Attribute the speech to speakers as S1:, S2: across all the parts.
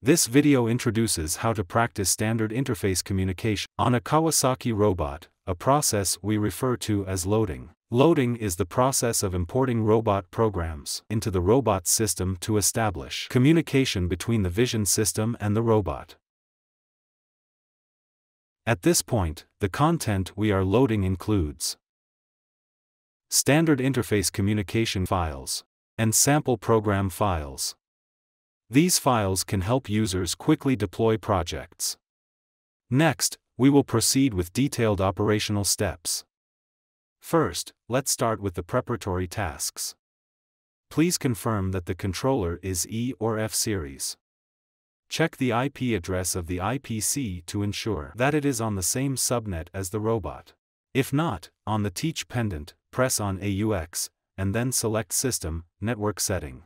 S1: This video introduces how to practice standard interface communication on a Kawasaki robot, a process we refer to as loading. Loading is the process of importing robot programs into the robot system to establish communication between the vision system and the robot. At this point, the content we are loading includes standard interface communication files and sample program files. These files can help users quickly deploy projects. Next, we will proceed with detailed operational steps. First, let's start with the preparatory tasks. Please confirm that the controller is E or F series. Check the IP address of the IPC to ensure that it is on the same subnet as the robot. If not, on the Teach pendant, press on AUX, and then select System, Network Setting.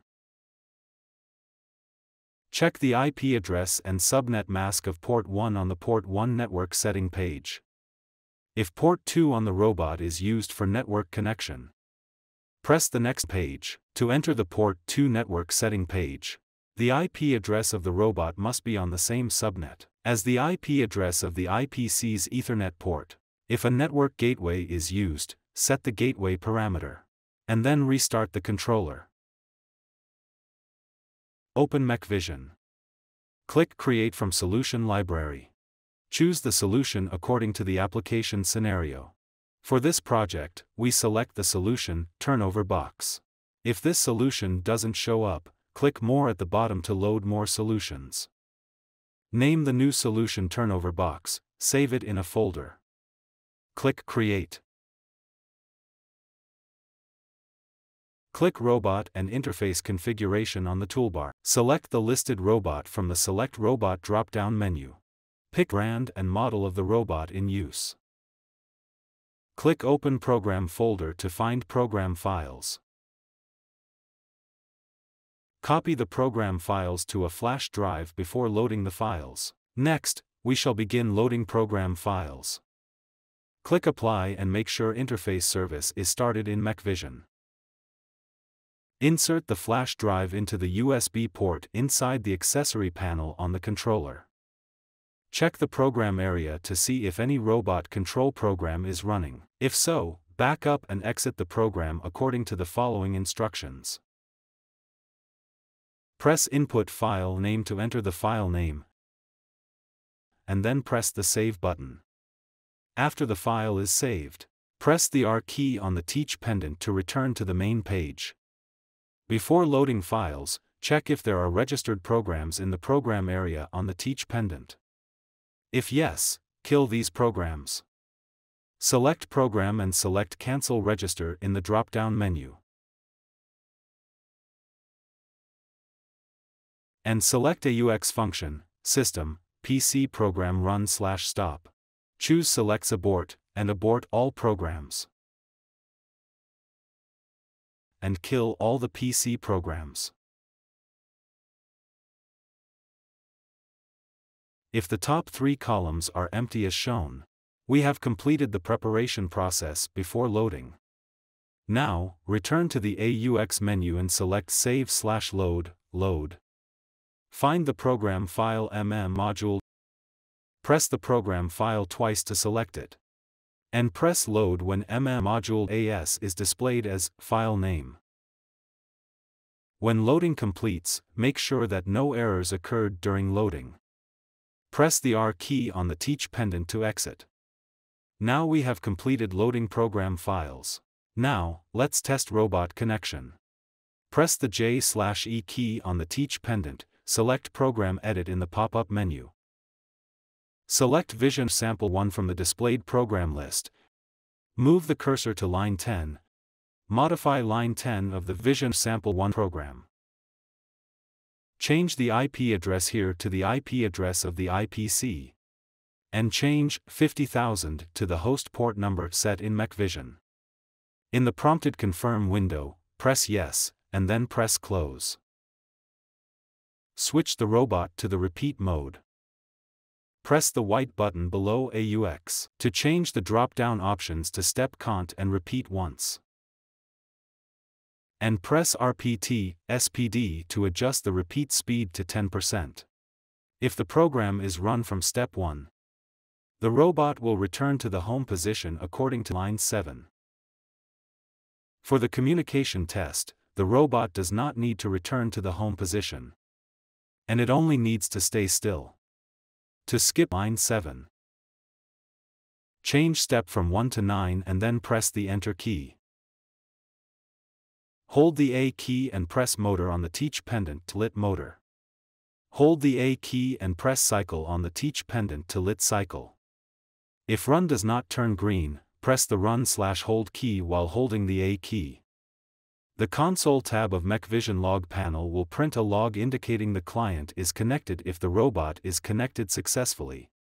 S1: Check the IP address and subnet mask of port 1 on the port 1 network setting page. If port 2 on the robot is used for network connection, press the next page. To enter the port 2 network setting page, the IP address of the robot must be on the same subnet as the IP address of the IPC's Ethernet port. If a network gateway is used, set the gateway parameter, and then restart the controller. Open Mech-Vision. Click Create from Solution Library. Choose the solution according to the application scenario. For this project, we select the solution turnover box. If this solution doesn't show up, click More at the bottom to load more solutions. Name the new solution turnover box, save it in a folder. Click Create. Click Robot and Interface Configuration on the toolbar. Select the listed robot from the Select Robot drop-down menu. Pick brand and model of the robot in use. Click Open Program folder to find program files. Copy the program files to a flash drive before loading the files. Next, we shall begin loading program files. Click Apply and make sure interface service is started in Mech-Vision. Insert the flash drive into the USB port inside the accessory panel on the controller. Check the program area to see if any robot control program is running. If so, back up and exit the program according to the following instructions. Press Input File Name to enter the file name, and then press the Save button. After the file is saved, press the R key on the Teach pendant to return to the main page. Before loading files, check if there are registered programs in the program area on the Teach pendant. If yes, kill these programs. Select Program and select Cancel Register in the drop-down menu. And select AUX function, System, PC Program Run/Stop. Choose Selects Abort, and abort all programs. And kill all the PC programs. If the top 3 columns are empty as shown, we have completed the preparation process before loading. Now, return to the AUX menu and select Save/Load, Load. Find the program file module. Press the program file twice to select it. And press Load when module AS is displayed as file name. When loading completes, make sure that no errors occurred during loading. Press the R key on the Teach pendant to exit. Now we have completed loading program files. Now, let's test robot connection. Press the J/E key on the Teach pendant, select Program Edit in the pop-up menu. Select Vision Sample 1 from the displayed program list. Move the cursor to line 10. Modify line 10 of the Vision Sample 1 program. Change the IP address here to the IP address of the IPC. And change 50,000 to the host port number set in Mech-Vision. In the prompted Confirm window, press Yes, and then press Close. Switch the robot to the repeat mode. Press the white button below AUX to change the drop-down options to step count and repeat once. And press RPT, SPD to adjust the repeat speed to 10%. If the program is run from step 1, the robot will return to the home position according to line 7. For the communication test, the robot does not need to return to the home position, and it only needs to stay still. To skip line 7, change step from 1 to 9 and then press the Enter key. Hold the A key and press Motor on the Teach pendant to lit motor. Hold the A key and press Cycle on the Teach pendant to lit cycle. If run does not turn green, press the Run/Hold key while holding the A key. The Console tab of Mech Vision Log panel will print a log indicating the client is connected if the robot is connected successfully.